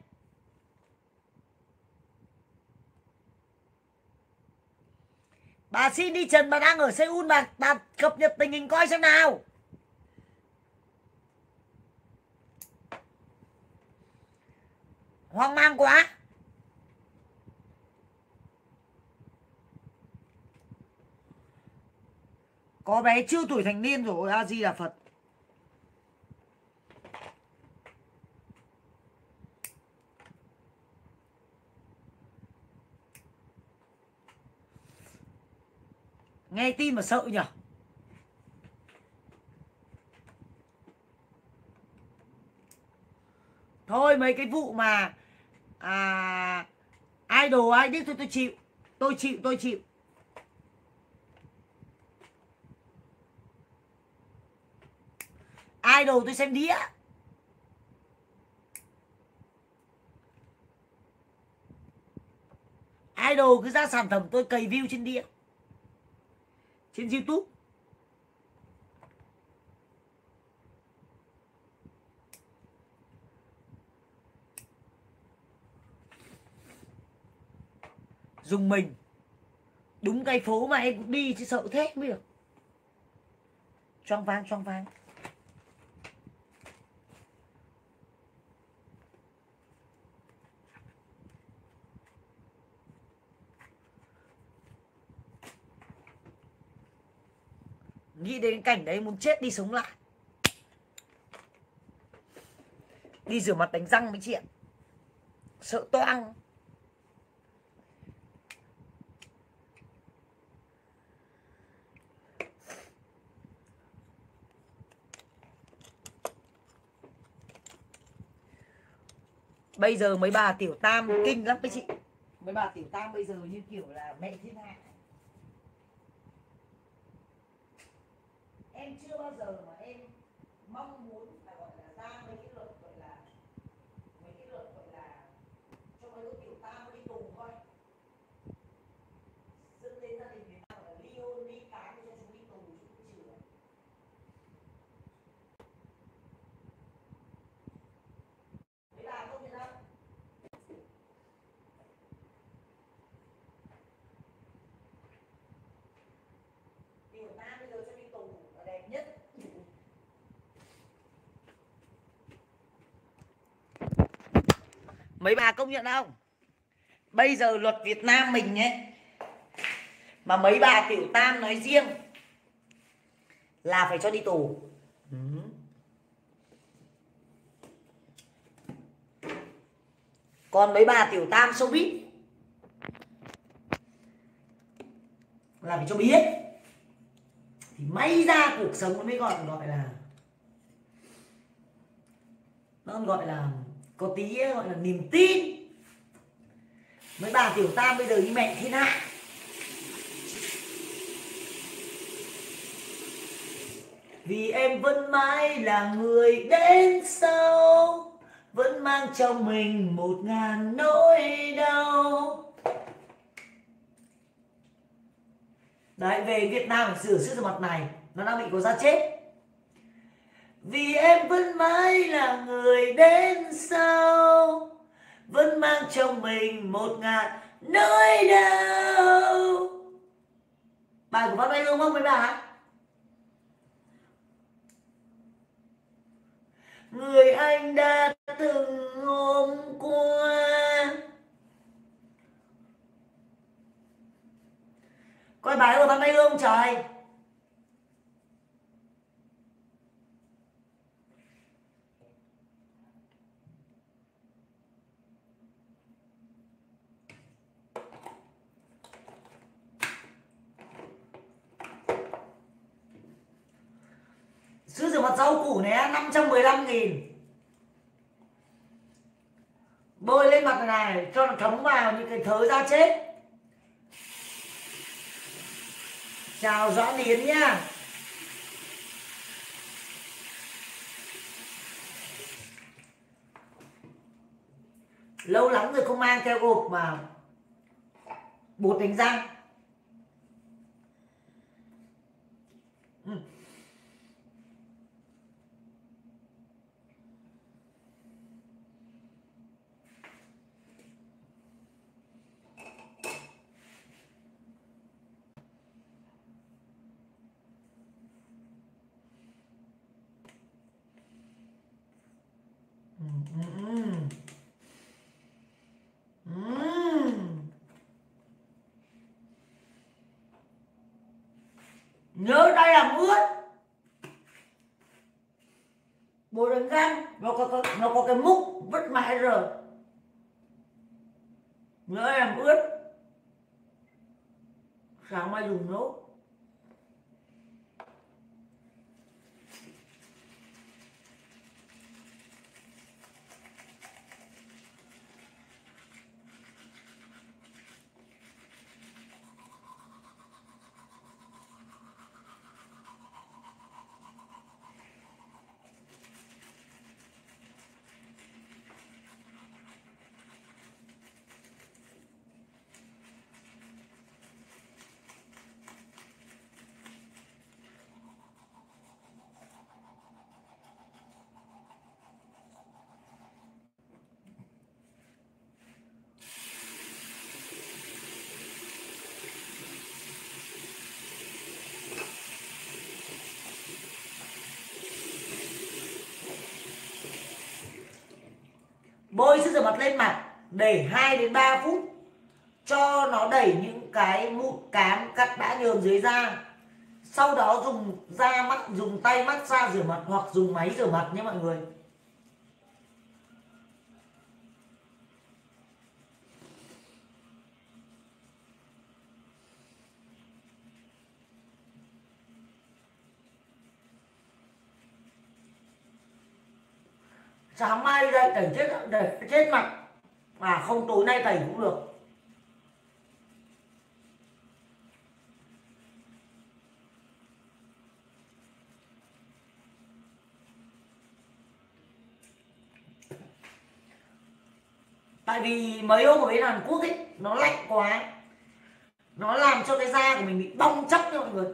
Bà Cindy Trần bà đang ở Seoul, bà cập nhật tình hình coi xem nào. Hoang mang quá. Có bé chưa tuổi thành niên rồi, A Di Đà Phật. Nghe tin mà sợ nhỉ? Thôi mấy cái vụ mà idol ai biết thôi tôi chịu. Tôi chịu. Idol tôi xem đĩa. Idol cứ ra sản phẩm tôi cày view trên đĩa, trên YouTube. Dùng mình. Đúng cái phố mà em cũng đi chứ sợ thế mới được. Choáng váng. Nghĩ đến cảnh đấy muốn chết đi sống lại. Đi rửa mặt đánh răng mấy chị ạ. Sợ toang. Bây giờ mấy bà tiểu tam kinh lắm mấy chị. Mấy bà tiểu tam bây giờ như kiểu là mẹ thiên hạ. Em chưa bao giờ mà em mong muốn là gọi là ra mấy cái luật gọi là cho mấy đứa tiểu tam đi tù thôi. Dẫn đến gia đình Việt Nam là ly hôn, ly tán cho chúng đi tù chứ không chịu. Mấy bà không nhận đâu. Tiểu tam bây giờ cho đi tù là đẹp nhất. Mấy bà công nhận không? Bây giờ luật Việt Nam mình ấy, mà mấy bà tiểu tam nói riêng là phải cho đi tù. Còn mấy bà tiểu tam showbiz là phải cho biết. Thì may ra cuộc sống nó mới gọi là nó gọi là có tí gọi là niềm tin. Mấy bà tiểu tam bây giờ như mẹ thiên hạ. Vì em vẫn mãi là người đến sau, vẫn mang trong mình 1000 nỗi đau. Đấy, về Việt Nam phải sửa rửa mặt này, nó đang bị có da chết. Vì em vẫn mãi là người đến sau, vẫn mang trong mình 1000 nỗi đau. Bài của Văn Mai Hương không mấy bà? Người anh đã từng hôm qua. Coi bài của Văn Mai Hương trời. Sữa rửa mặt rau củ này 515.000. Bôi lên mặt này cho nó thấm vào những cái thớ da chết. Chào Doãn Yến nhá. Lâu lắm rồi không mang theo hộp mà bột đánh răng. Nhớ tay làm ướt. Bột đánh răng nó có cái múc vứt mãi rồi. Nhớ tay làm ướt. Sáng mai dùng nốt. Bôi sữa rửa mặt lên mặt để 2 đến 3 phút cho nó đẩy những cái mụn cám cặn bã nhờn dưới da. Sau đó dùng tay massage rửa mặt hoặc dùng máy rửa mặt nhé mọi người. Sáng mai đi đây tẩy chết để chết mặt. À không, tối nay tẩy cũng được. Tại vì mấy hôm ở bên Hàn Quốc ấy nó lạnh quá, nó làm cho cái da của mình bị bong chóc nha mọi người.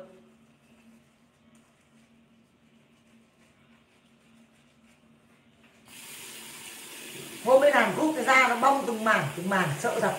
Hôm bên Hàn Quốc cái da nó bong từng mảng sợ thật.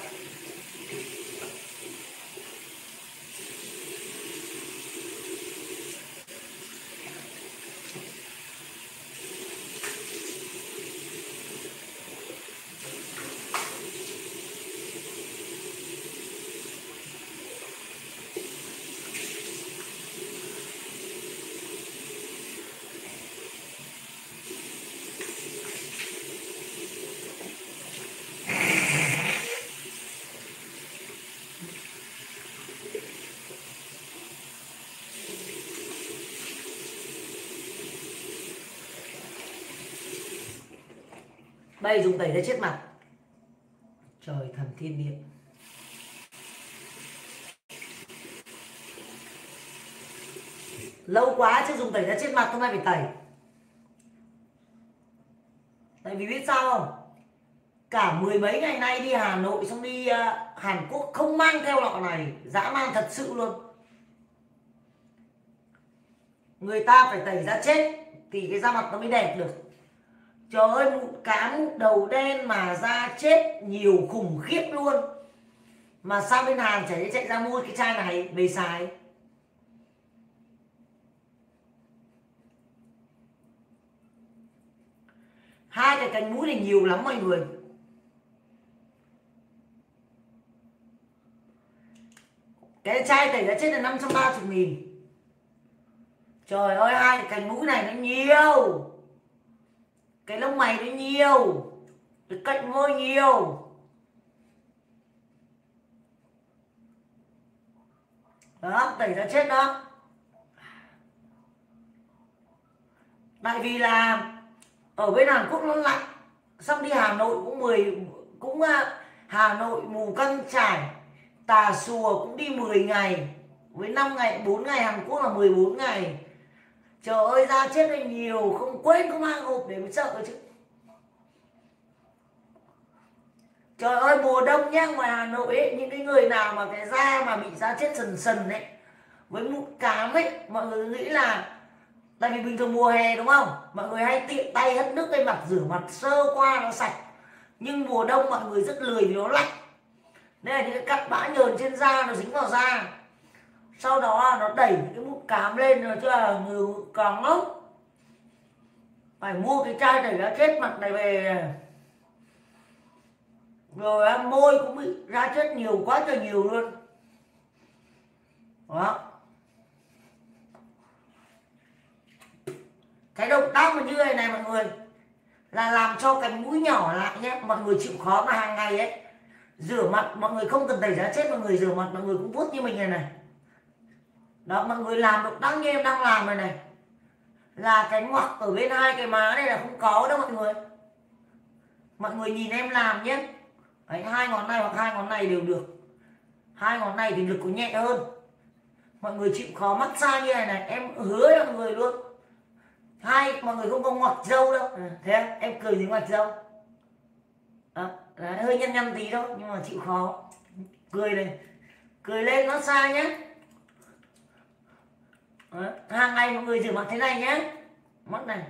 Đây dùng tẩy để chết mặt. Trời thần thiên địa. Lâu quá chứ dùng tẩy đã chết mặt, hôm nay phải tẩy. Tại vì biết sao không? Cả mười mấy ngày nay đi Hà Nội xong đi Hàn Quốc không mang theo lọ này, dã man thật sự luôn. Người ta phải tẩy da chết thì cái da mặt nó mới đẹp được. Trời ơi, mụn cám, mụn đầu đen mà da chết nhiều khủng khiếp luôn. Mà sao bên Hàn chả chạy ra mua cái chai này về xài. Hai cái cánh mũi này nhiều lắm mọi người. Cái chai tẩy da chết là 530.000. Trời ơi, hai cái cánh mũi này nó nhiều. Cái lông mày nó nhiều. Cái cạnh môi nhiều. Đó, tẩy da chết đó. Tại vì là ở bên Hàn Quốc nó lạnh, xong đi Hà Nội cũng Hà Nội, Mù Căng Chải, Tà Xùa cũng đi 10 ngày. Với 5 ngày, 4 ngày Hàn Quốc là 14 ngày. Trời ơi, da chết này nhiều, không quên không mang hộp để mới sợ chứ. Trời ơi, mùa đông nhá, ngoài Hà Nội ấy, những cái người nào mà cái da mà bị da chết sần sần ấy, với mụn cám ấy, mọi người nghĩ là tại vì bình thường mùa hè đúng không, mọi người hay tiện tay hất nước lên mặt, rửa mặt sơ qua nó sạch. Nhưng mùa đông mọi người rất lười vì nó lạnh, nên là những cái cặn bã nhờn trên da nó dính vào da, sau đó nó đẩy những cái mụn cám lên, rồi chứ là người càng lắm. Phải mua cái chai tẩy da chết mặt này về. Rồi môi cũng bị da chết nhiều quá trời nhiều luôn. Đó. Cái động tác mà như này này mọi người là làm cho cái mũi nhỏ lại nhé. Mọi người chịu khó mà hàng ngày ấy rửa mặt, mọi người không cần tẩy da chết, mọi người rửa mặt mọi người cũng vuốt như mình này này. Đó, mọi người làm động tác như em đang làm này này, là cái ngoặc ở bên hai cái má này là không có đâu mọi người. Mọi người nhìn em làm nhé. Đấy, hai ngón này hoặc hai ngón này đều được. Hai ngón này thì lực có nhẹ hơn. Mọi người chịu khó massage như này này, em hứa với mọi người luôn. Mọi người không có ngoặc râu đâu. Thế à? Em cười gì ngoặc râu. Đấy, hơi nhăn nhăn tí thôi, nhưng mà chịu khó. Cười này, cười lên nó xa nhé. Đấy, hàng ngày mọi người rửa mặt thế này nhé. Mắt này.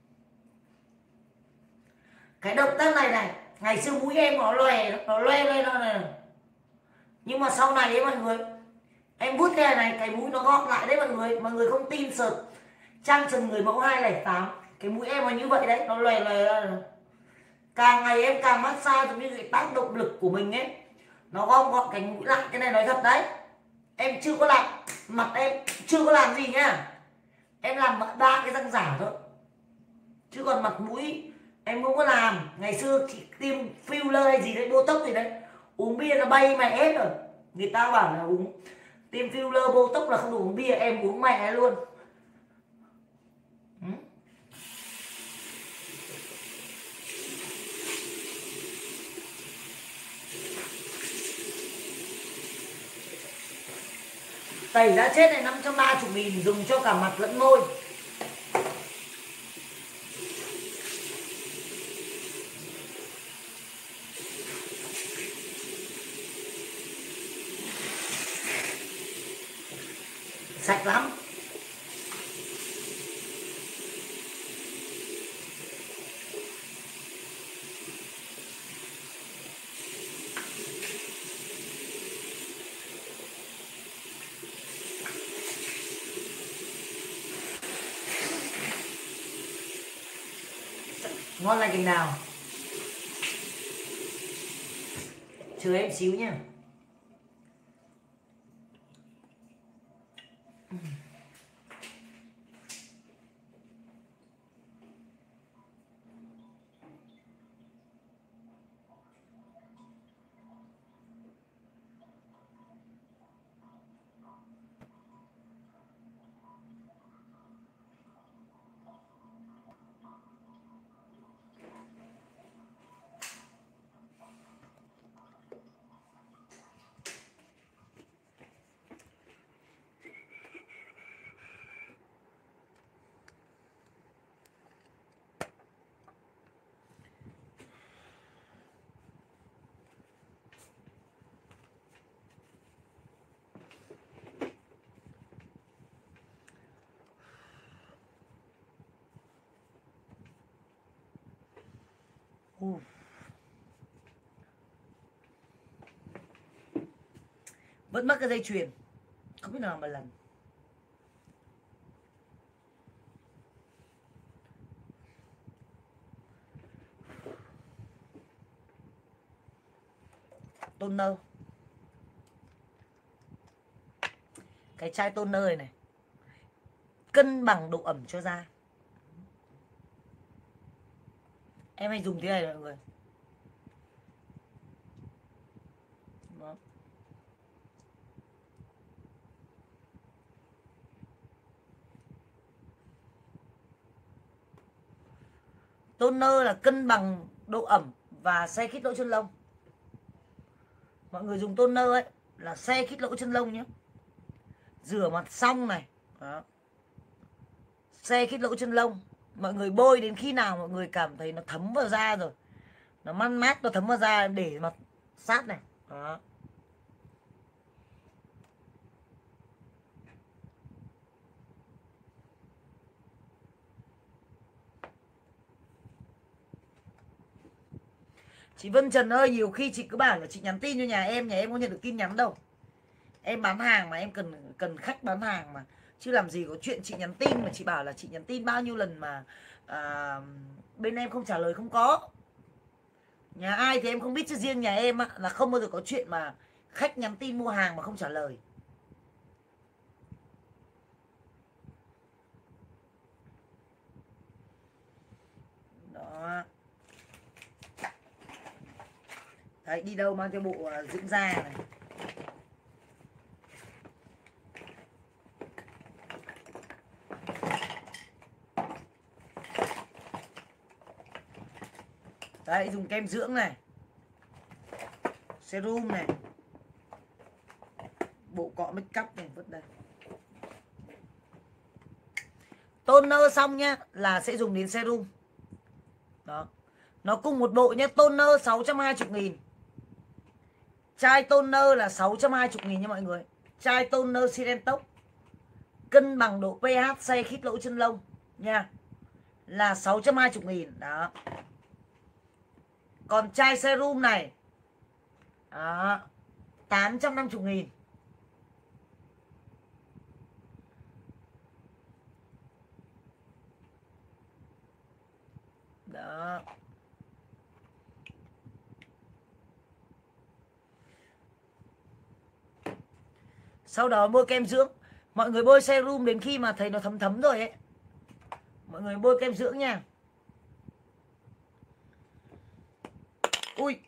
Cái động tác này này, ngày xưa mũi em nó loe lên nó này. Nhưng mà sau này ấy mọi người, em vuốt cái này cái mũi nó gọn lại đấy mọi người. Mọi người không tin search trang Trần Người Mẫu 208, cái mũi em là như vậy đấy, nó loè ra. Càng ngày em càng massage giống như cái tác động lực của mình ấy, nó gom gọn cái mũi lại. Cái này nói thật đấy, em chưa có làm, mặt em chưa có làm gì nhá, em làm 3 cái răng giả thôi, chứ còn mặt mũi em không có làm. Ngày xưa chị tiêm filler hay gì đấy, botox gì đấy, uống bia nó bay mẹ hết rồi. Người ta bảo là uống tiêm filler botox là không được uống bia, em uống mẹ luôn. Tẩy đã chết này 530.000, dùng cho cả mặt lẫn môi. Sạch lắm. Ngon lành cành đào. Chờ em xíu nha. Vẫn mất cái dây chuyền, không biết nào mà lần. Toner, cái chai toner này cân bằng độ ẩm cho da. Em hay dùng thế này mọi người. Đó. Toner là cân bằng độ ẩm và xe khít lỗ chân lông. Mọi người dùng toner ấy là xe khít lỗ chân lông nhé. Rửa mặt xong này. Đó. Xe khít lỗ chân lông. Mọi người bôi đến khi nào mọi người cảm thấy nó thấm vào da rồi, nó man mát, nó thấm vào da, để mặt sát này. Đó. Chị Vân Trần ơi, nhiều khi chị cứ bảo là chị nhắn tin cho nhà em có nhận được tin nhắn đâu. Em bán hàng mà, em cần khách bán hàng mà. Chứ làm gì có chuyện chị nhắn tin mà chị bảo là chị nhắn tin bao nhiêu lần mà bên em không trả lời, không có. Nhà ai thì em không biết, chứ riêng nhà em á, là không bao giờ có chuyện mà khách nhắn tin mua hàng mà không trả lời. Đó. Đấy, đi đâu mang theo bộ dưỡng da này. Đấy, dùng kem dưỡng này, serum này, bộ cọ make up này, vứt đây. Toner xong nhá là sẽ dùng đến serum. Đó. Nó cùng một bộ nhé. Toner 620.000. Chai toner là 620.000 nha mọi người. Chai toner Sirentox cân bằng độ pH, xe khít lỗ chân lông nha, là 620.000. Đó. Còn chai serum này đó, 850.000. Đó. Sau đó bôi kem dưỡng. Mọi người bôi serum đến khi mà thấy nó thấm thấm rồi ấy, mọi người bôi kem dưỡng nha. Ui.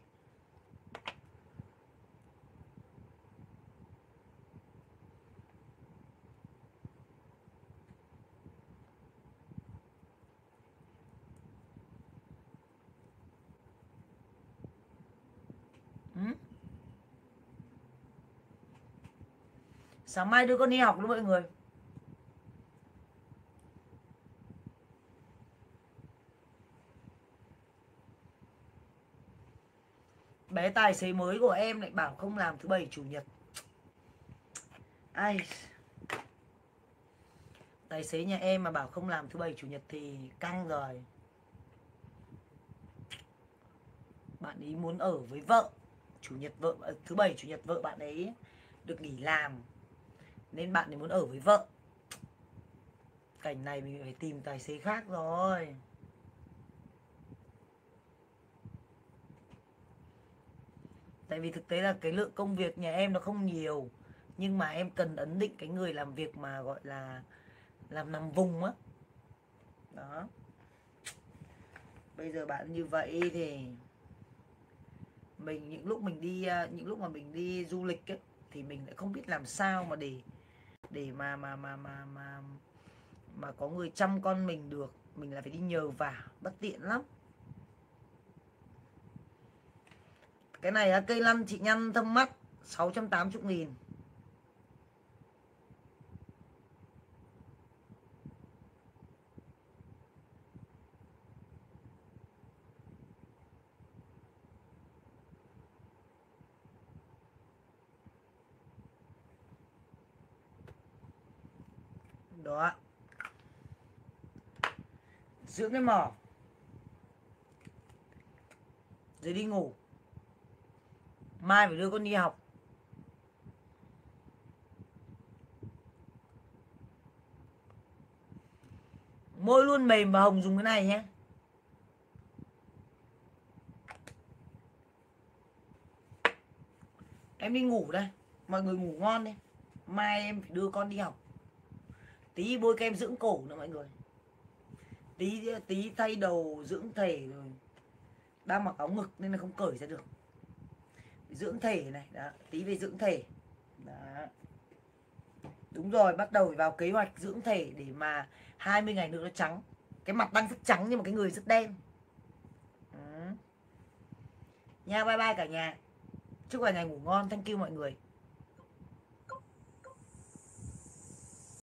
Sáng mai đưa con đi học đó mọi người. Bé tài xế mới của em lại bảo không làm thứ bảy chủ nhật. Ai, tài xế nhà em mà bảo không làm thứ bảy chủ nhật thì căng rồi. Bạn ấy muốn ở với vợ. Chủ nhật vợ, thứ bảy chủ nhật vợ bạn ấy được nghỉ làm, nên bạn ấy muốn ở với vợ. Cảnh này mình phải tìm tài xế khác rồi. Tại vì thực tế là cái lượng công việc nhà em nó không nhiều, nhưng mà em cần ấn định cái người làm việc mà gọi là làm nằm vùng á. Đó. Bây giờ bạn như vậy thì mình những lúc mà mình đi du lịch ấy, thì mình lại không biết làm sao mà để mà có người chăm con mình được. Mình là phải đi nhờ vả, bất tiện lắm. Cái này cây lăn chị nhăn thâm mắt 680.000. Đó. Dưỡng cái mỏ rồi đi ngủ. Mai phải đưa con đi học. Môi luôn mềm và hồng dùng cái này nhé. Em đi ngủ đây. Mọi người ngủ ngon đi. Mai em phải đưa con đi học. Tí bôi kem dưỡng cổ nữa mọi người. Tí thay đầu dưỡng thể rồi. Đang mặc áo ngực nên là không cởi ra được. Dưỡng thể này. Đó. Tí về dưỡng thể. Đó. Đúng rồi, bắt đầu vào kế hoạch dưỡng thể để mà 20 ngày nữa nó trắng. Cái mặt đang rất trắng nhưng mà cái người rất đen. Nha, bye bye cả nhà. Chúc cả nhà ngủ ngon. Thank you mọi người.